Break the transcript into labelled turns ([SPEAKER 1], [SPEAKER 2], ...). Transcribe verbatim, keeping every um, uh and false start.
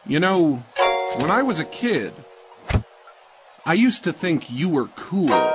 [SPEAKER 1] You know, when I was a kid, I used to think you were cool.